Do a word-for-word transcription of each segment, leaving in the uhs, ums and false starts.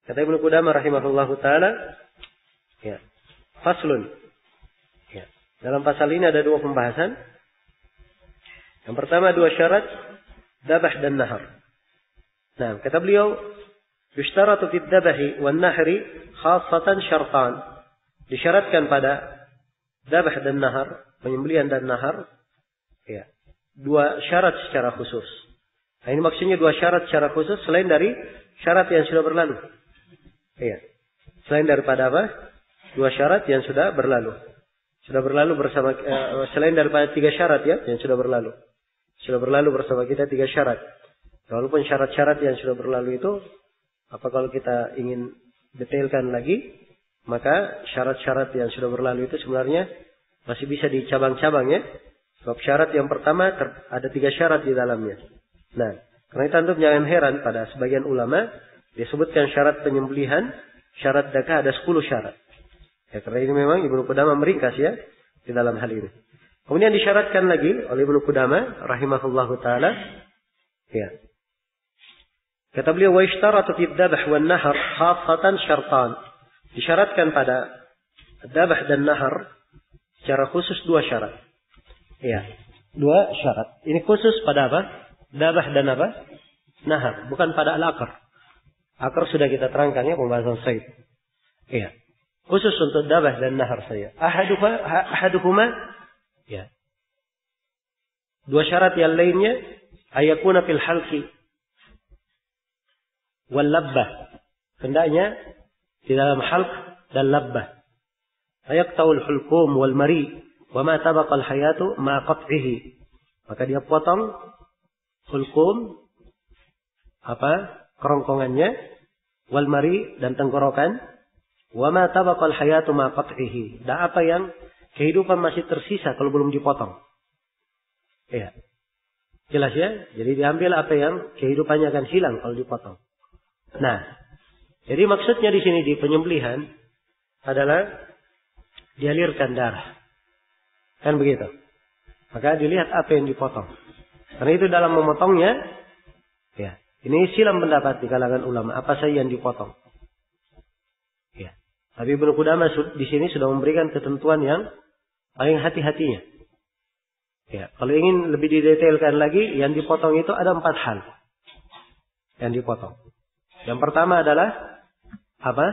Kata Ibnu Qudamah rahimahullahu taala, ya, faslun. Ya. Dalam pasal ini ada dua pembahasan. Yang pertama dua syarat dabah dan nahar. Nah, kata beliau, yushtaratu fid dabahi wan nahri khassatan syartan. Disyaratkan pada dabah dan nahar, penyembelihan dan nahar, ya, dua syarat secara khusus. Nah, ini maksudnya dua syarat secara khusus selain dari syarat yang sudah berlalu. Iya. Selain daripada apa? Dua syarat yang sudah berlalu. Sudah berlalu bersama eh, selain daripada tiga syarat ya yang sudah berlalu. Sudah berlalu bersama kita tiga syarat. Walaupun syarat-syarat yang sudah berlalu itu, apa kalau kita ingin detailkan lagi, maka syarat-syarat yang sudah berlalu itu sebenarnya masih bisa dicabang-cabang ya. Sebab syarat yang pertama ter, ada tiga syarat di dalamnya. Nah, karena itu antum jangan heran pada sebagian ulama disebutkan syarat penyembelihan, syarat zakah ada sepuluh syarat. Ya, karena ini memang Ibnu Qudamah meringkas ya di dalam hal ini. Kemudian disyaratkan lagi oleh Ibnu Qudamah rahimahullahu taala, ya. Kata beliau, wa ishtaratu fid dabh wan nahar khassatan syartan. Disyaratkan pada dabah dan nahar secara khusus dua syarat. Ya, dua syarat. Ini khusus pada apa? Dabah dan apa? Nahar, bukan pada al-akar. Akar sudah kita terangkan ya pembahasan said. Iya. Khusus untuk dabah dan nahar saya. Ahaduhuma, ahaduhuma, ya. Dua syarat yang lainnya, ayakuna fil halqi wal labbah. Hendaknya di dalam halq dan labbah. Ayaqta'ul hulqum wal mari wa ma tabaqal hayatu ma qat'ihi. Maka dia potong hulqum apa? Kerongkongannya wal mari dan tenggorokan wa ma tabaqal hayatu ma qat'ihi. Dan apa yang kehidupan masih tersisa kalau belum dipotong. Iya. Jelas ya? Jadi diambil apa yang kehidupannya akan hilang kalau dipotong. Nah, jadi maksudnya di sini di penyembelihan adalah dialirkan darah. Kan begitu. Maka dilihat apa yang dipotong. Karena itu dalam memotongnya, ya, ini silam pendapat di kalangan ulama. Apa saja yang dipotong. Ya. Tapi Ibnu Qudamah di sini sudah memberikan ketentuan yang paling hati-hatinya. Ya. Kalau ingin lebih didetailkan lagi, yang dipotong itu ada empat hal. Yang dipotong. Yang pertama adalah apa?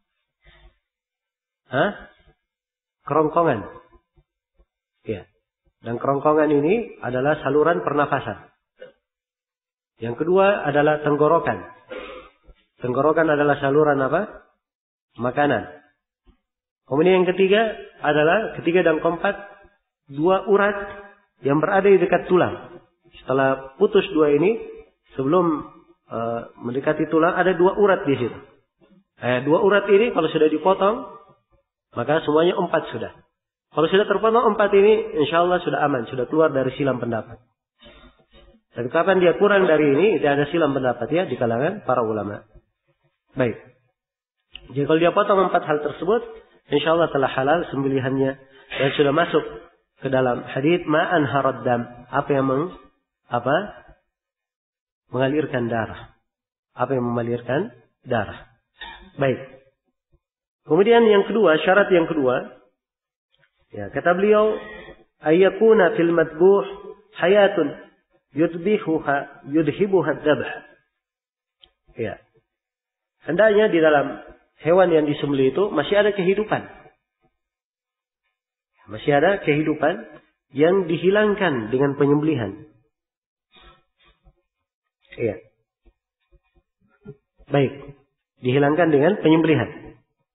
Hah? Kerongkongan. Ya. Dan kerongkongan ini adalah saluran pernafasan. Yang kedua adalah tenggorokan. Tenggorokan adalah saluran apa? Makanan. Kemudian yang ketiga adalah ketiga dan keempat dua urat yang berada di dekat tulang. Setelah putus dua ini, sebelum Uh, mendekati tulang ada dua urat di situ. Eh, dua urat ini kalau sudah dipotong, maka semuanya empat sudah. Kalau sudah terpotong empat ini, insya Allah sudah aman, sudah keluar dari silam pendapat. Dan kapan dia kurang dari ini, tidak ada silam pendapat ya di kalangan para ulama. Baik. Jadi kalau dia potong empat hal tersebut, insya Allah telah halal sembelihannya dan sudah masuk ke dalam hadits ma'an haraddam, apa yang meng, apa? mengalirkan darah. Apa yang mengalirkan darah. Baik. Kemudian yang kedua, syarat yang kedua. Ya, kata beliau, ayyakuna fil madbuh hayatun yudbihuha yudhibuha dabh. Ya. Hendaknya di dalam hewan yang disembelih itu masih ada kehidupan. Masih ada kehidupan yang dihilangkan dengan penyembelihan. Iya. Baik. Dihilangkan dengan penyembelihan.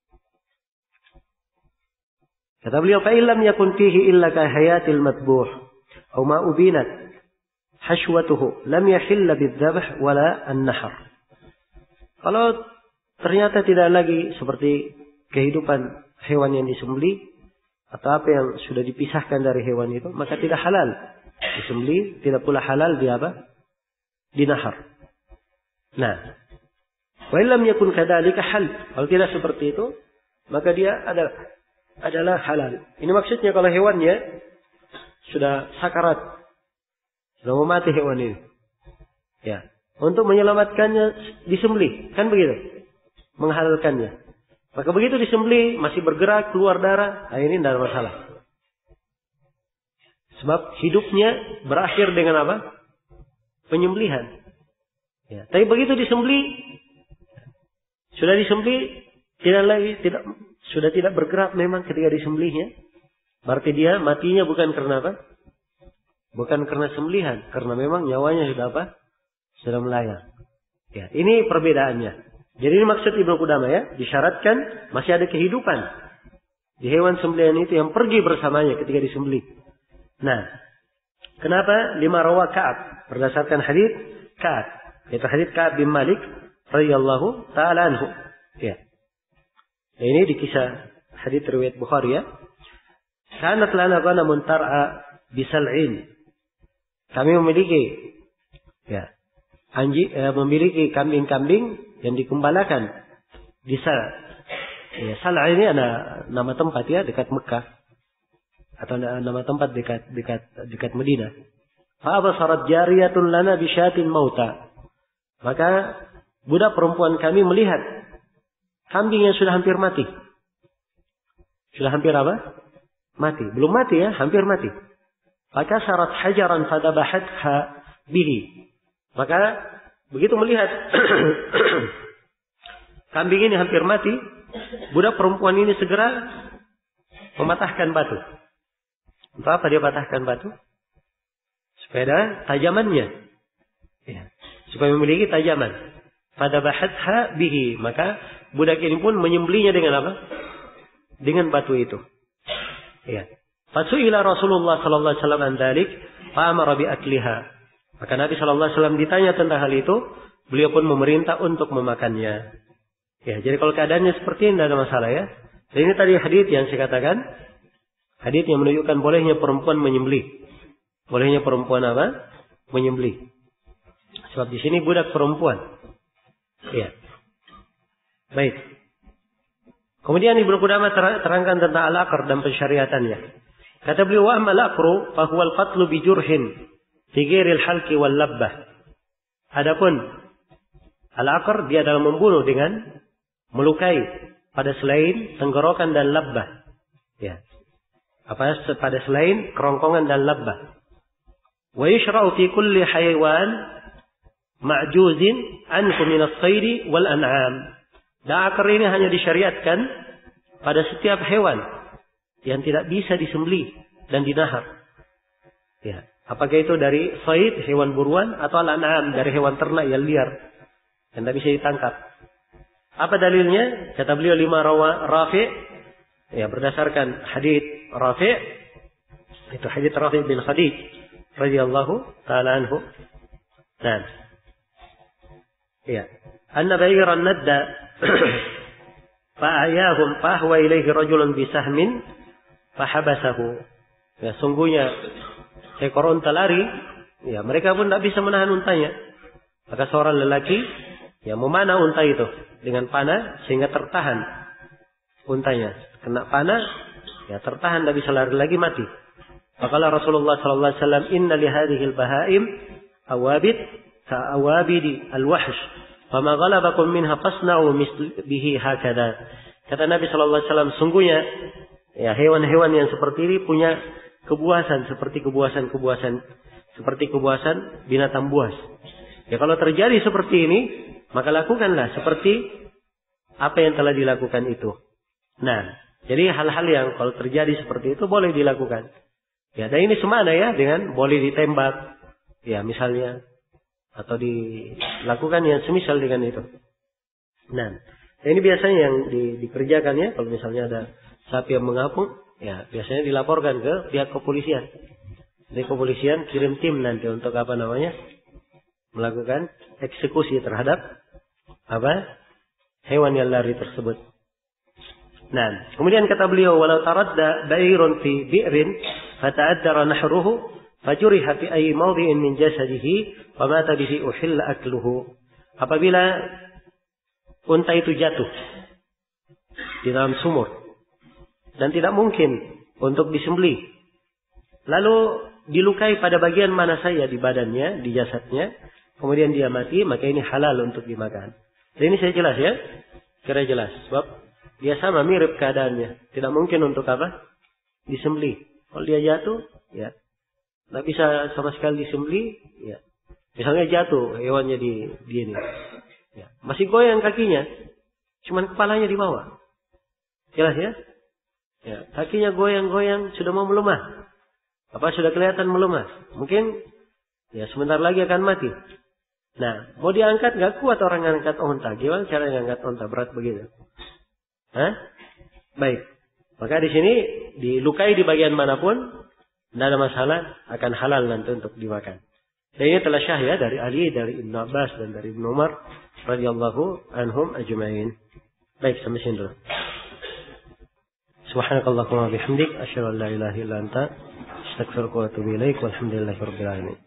Kata beliau, fa illam yakun fihi illa ka hayatil matbuh aw ma ubinat hashwatuhu lam yahill bidzabh wala an-nahr. Kalau ternyata tidak lagi seperti kehidupan hewan yang disembelih atau apa yang sudah dipisahkan dari hewan itu, maka tidak halal disembelih, tidak pula halal di apa? Dinahar. Nah, wa illam yakun kadzalika hal. Kalau tidak seperti itu, maka dia adalah adalah halal. Ini maksudnya kalau hewannya sudah sakarat, sudah mau mati hewan ini. Ya, untuk menyelamatkannya disembelih, kan begitu? menghalalkannya. Maka begitu disembelih masih bergerak keluar darah, nah ini tidak ada masalah. Sebab hidupnya berakhir dengan apa? Penyembelihan. Ya, tapi begitu disembelih, sudah disembelih, tidak lagi tidak sudah tidak bergerak memang ketika disembelihnya. Berarti dia matinya bukan karena apa? Bukan karena sembelihan, karena memang nyawanya sudah apa? Sudah melayang. Ya, ini perbedaannya. Jadi ini maksud Ibnu Qudamah ya, disyaratkan masih ada kehidupan di hewan sembelihan itu yang pergi bersamanya ketika disembelih. Nah, kenapa lima rawa Ka'ab berdasarkan hadis Ka'ab, yaitu hadis Ka'ab bin Malik radhiyallahu taala anhu. Ya. Nah, ini di kisah hadis riwayat Bukhari ya. Kanat lana ghanamun tar'a bisal'in. Kami memiliki ya, anji eh, memiliki kambing-kambing yang dikembalakan di Sal. Ya, Sal'a ini ada nama tempat ya dekat Mekah atau nama tempat dekat dekat dekat Madinah. Fa basarat jariyatun lana bi syatin mauta. Maka budak perempuan kami melihat kambing yang sudah hampir mati. Sudah hampir apa? Mati. Belum mati ya, hampir mati. Maka syarat hajaran fadabahatha bihi. Maka begitu melihat kambing ini hampir mati, budak perempuan ini segera mematahkan batu. Untuk apa dia patahkan batu? Supaya ada tajamannya. Ya. Supaya memiliki tajaman. Fadabahatha bihi. Maka budak ini pun menyembelihnya dengan apa? Dengan batu itu. Ya. Fasu'ila Rasulullah sallallahu alaihi wasallam an dzalik fa amara bi akliha. Maka Nabi sallallahu alaihi wasallam ditanya tentang hal itu, beliau pun memerintah untuk memakannya. Ya, jadi kalau keadaannya seperti ini tidak ada masalah ya. Dan ini tadi hadits yang saya katakan, hadits yang menunjukkan bolehnya perempuan menyembelih. Bolehnya perempuan apa? Menyembelih. Sebab di sini budak perempuan. Ya. Baik. Kemudian Ibnu Qudamah terangkan tentang al-aqr dan pensyariatannya. Kata beliau, wa amal aqru fa huwa al-qatlu bi jurhin fi ghairil halqi wal labbah. Adapun al-aqr dia adalah membunuh dengan melukai pada selain tenggorokan dan labbah. Ya. Apa pada selain kerongkongan dan labbah. Wa yushra'u fi kulli hayawan ma'juzin anhu min as-sayd wal an'am. Dan akar ini hanya disyariatkan pada setiap hewan yang tidak bisa disembelih dan dinahar. Ya, apakah itu dari sayd, hewan buruan, atau al-an'am, dari hewan ternak yang liar yang tidak bisa ditangkap. Apa dalilnya? Kata beliau lima rawa Rafi', ya berdasarkan hadits Rafi', itu hadits Rafi' bin Khadij radhiyallahu taala anhu. Nah, ya, anna bayran nadda fa'ayahum fahwa ilaihi rajulun bisahmin fahabasahu. Ya, sungguhnya seekor unta lari, ya mereka pun tidak bisa menahan untanya. Maka seorang lelaki yang memanah unta itu dengan panah sehingga tertahan untanya. Kena panah, ya tertahan, tidak bisa lari lagi, mati. Maka Rasulullah sallallahu alaihi wasallam, inna li hadhil bahaim awabid ka awabidi al-wahsh. Fama ghalabakum minha fasna'u bihi hakada. Kata Nabi sallallahu alaihi wasallam, sungguhnya ya hewan-hewan yang seperti ini punya kebuasan seperti kebuasan-kebuasan seperti kebuasan binatang buas. Ya kalau terjadi seperti ini, maka lakukanlah seperti apa yang telah dilakukan itu. Nah, jadi hal-hal yang kalau terjadi seperti itu boleh dilakukan. Ya, dan ini semana ya dengan boleh ditembak, ya misalnya, atau dilakukan yang semisal dengan itu. Nah, ini biasanya yang di, dikerjakan ya, kalau misalnya ada sapi yang mengapung, ya biasanya dilaporkan ke pihak kepolisian. Jadi kepolisian kirim tim nanti untuk apa namanya, melakukan eksekusi terhadap apa hewan yang lari tersebut. Nah, kemudian kata beliau, walau taradda ba'irun fi bi'rin fata'addara nahruhu fajuriha fi ayyi mawdi'in min jasadihi wa mata bihi uhilla akluhu. Apabila unta itu jatuh di dalam sumur dan tidak mungkin untuk disembelih, lalu dilukai pada bagian mana saja di badannya, di jasadnya, kemudian dia mati, maka ini halal untuk dimakan. Dan ini saya jelas ya. Kira jelas. Sebab dia sama mirip keadaannya. Tidak mungkin untuk apa? Disembelih. Kalau dia jatuh, ya. Tidak bisa sama sekali disembelih, ya. Misalnya jatuh hewannya di, di ini. Ya. Masih goyang kakinya. Cuman kepalanya di bawah. Jelas ya? Ya. Kakinya goyang-goyang sudah mau melemah. Apa sudah kelihatan melemah? Mungkin ya sebentar lagi akan mati. Nah, mau diangkat nggak kuat orang angkat onta. Gimana cara ngangkat onta berat begitu? Hah? Baik. Maka di sini dilukai di bagian manapun, tidak ada masalah, akan halal nanti untuk dimakan. Dan ini telah syah ya dari Ali, dari Ibnu Abbas dan dari Ibnu Umar radhiyallahu anhum ajma'in. Baik, sampai sini dulu. Subhanakallahumma bihamdik asyhadu an la ilaha illa anta astaghfiruka wa atubu ilaik walhamdulillahirabbil alamin.